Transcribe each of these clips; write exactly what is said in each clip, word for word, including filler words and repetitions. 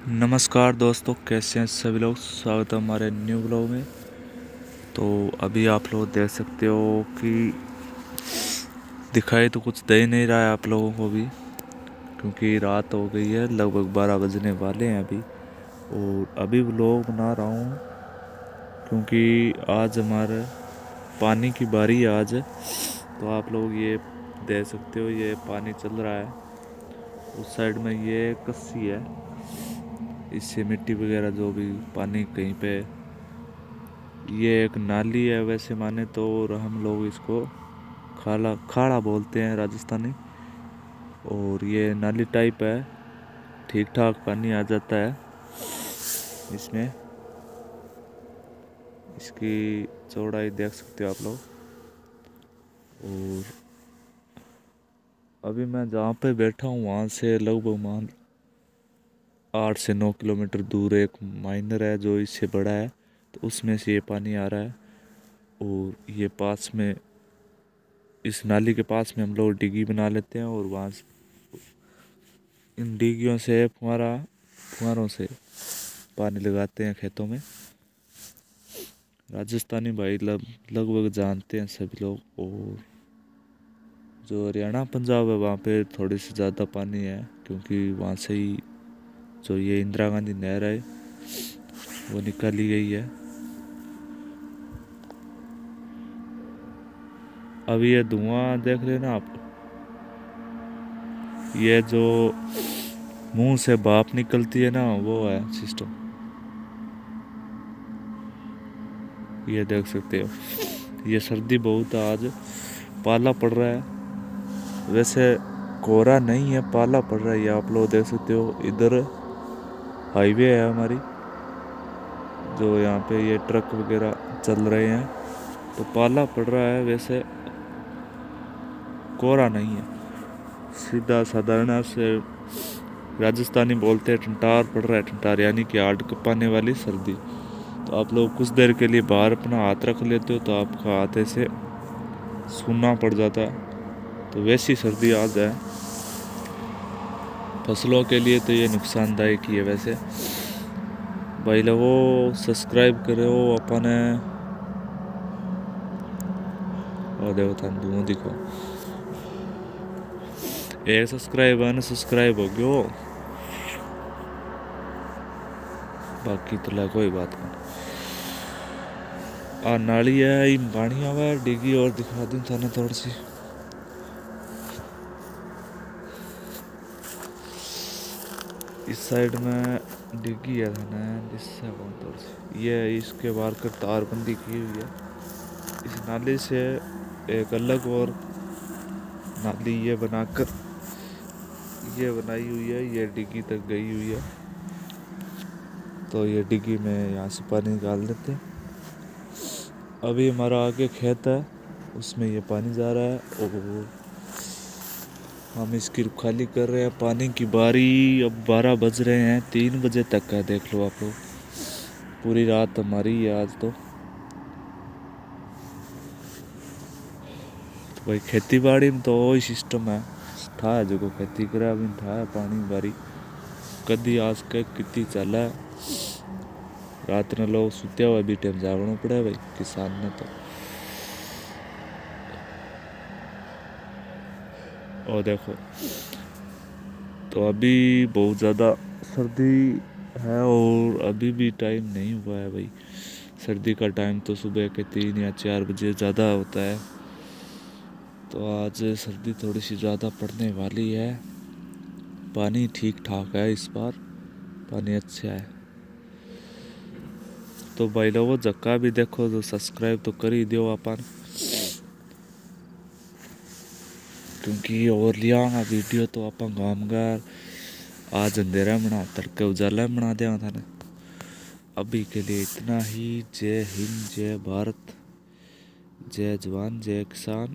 नमस्कार दोस्तों, कैसे हैं सभी लोग। स्वागत है हमारे न्यू ब्लॉग में। तो अभी आप लोग देख सकते हो कि दिखाई तो कुछ दे नहीं रहा है आप लोगों को भी, क्योंकि रात हो गई है, लगभग बारह बजने वाले हैं अभी। और अभी ब्लॉग बना रहा हूँ क्योंकि आज हमारे पानी की बारी है आज। तो आप लोग ये देख सकते हो, ये पानी चल रहा है। उस साइड में ये कस्सी है, इससे मिट्टी वगैरह जो भी पानी कहीं पे, ये एक नाली है वैसे माने तो, और हम लोग इसको खाला खाड़ा बोलते हैं राजस्थानी। और ये नाली टाइप है, ठीक ठाक पानी आ जाता है इसमें। इसकी चौड़ाई देख सकते हो आप लोग। और अभी मैं जहाँ पे बैठा हूँ वहाँ से लगभग मान आठ से नौ किलोमीटर दूर एक माइनर है जो इससे बड़ा है, तो उसमें से ये पानी आ रहा है। और ये पास में, इस नाली के पास में हम लोग डिगी बना लेते हैं, और वहाँ से इन डिगियों से फुहारा फुहारों से पानी लगाते हैं खेतों में। राजस्थानी भाई लग लगभग जानते हैं सभी लोग। और जो हरियाणा पंजाब है वहाँ पे थोड़ी सी ज़्यादा पानी है, क्योंकि वहाँ से ही जो ये इंदिरा गांधी नहर है वो निकाली गई है। अभी ये धुआं देख रहे हैं ना आप, ये जो मुंह से भाप निकलती है ना, वो है सिस्टम। ये देख सकते हो, ये सर्दी बहुत है आज, पाला पड़ रहा है। वैसे कोहरा नहीं है, पाला पड़ रहा है। ये आप लोग देख सकते हो, इधर हाईवे है हमारी, जो यहाँ पे ये ट्रक वगैरह चल रहे हैं, तो पाला पड़ रहा है। वैसे कोहरा नहीं है, सीधा साधारण से राजस्थानी बोलते हैं ठंडार पड़ रहा है। ठंडार यानी कि हार्ड कपाने वाली सर्दी। तो आप लोग कुछ देर के लिए बाहर अपना हाथ रख लेते हो तो आपका हाथ ऐसे सूना पड़ जाता है। तो वैसी सर्दी आ जाए फसलों के लिए तो ये नुकसानदायक ही है। वैसे भाई लोगों, सब्सक्राइब करो अपने, और देखो था धुआं दिखो, एक सब्सक्राइब अनसब्सक्राइब हो गयो, बाकी तो ला कोई बात नहीं। आ नाली है, इन पानी आवा डिगी, और दिखा दूं थाने थोड़ी सी। इस साइड में डिगी है थाने, इससे बहुत थोड़ी सी, ये इसके बाहर कर तारबंदी की हुई है। इस नाली से एक अलग और नाली ये बनाकर ये बनाई हुई है, ये डिगी तक गई हुई है। तो ये डिगी में यहाँ से पानी निकाल देते हैं। अभी हमारा आगे खेत है, उसमें ये पानी जा रहा है, और हम इसकी रुखाली कर रहे हैं। पानी की बारी अब बारह बज रहे हैं, तीन बजे तक है, देख लो आप लोग। पूरी रात हमारी है आज तो। तो भाई खेती बाड़ी में तो वही सिस्टम है, था है जो खेती करे अभी था है पानी बारी कदी आज के कितनी चल है। रात ने लोग सुत्या हुआ भी टाइम जागना पड़े भाई किसान ने तो। और देखो, तो अभी बहुत ज़्यादा सर्दी है, और अभी भी टाइम नहीं हुआ है भाई। सर्दी का टाइम तो सुबह के तीन या चार बजे ज़्यादा होता है। तो आज सर्दी थोड़ी सी ज़्यादा पड़ने वाली है। पानी ठीक ठाक है इस बार, पानी अच्छा है। तो भाई लोगों, जक्का भी देखो तो सब्सक्राइब तो कर ही दो अपन, क्योंकि और लिया वीडियो तो अपन गामगार आज अंधेरा बना तड़के उजाला बना दिया था ने। अभी के लिए इतना ही। जय हिंद, जय भारत, जय जवान, जय किसान।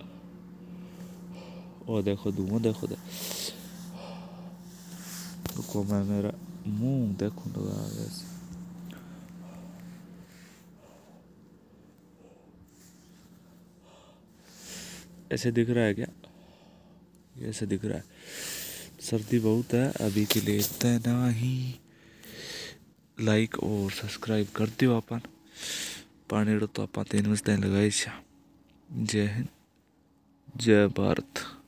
और देखो धुआं देखो दे। रुको मैं मेरा मुंह देखूं तो वैसे ऐसे दिख रहा है क्या? ये ऐसे दिख रहा है। सर्दी बहुत है, अभी के लिए इतना ही। लाइक और सब्सक्राइब कर दियो अपन पानी तो आप तीन बजे लगाई। जय हिंद जय भारत।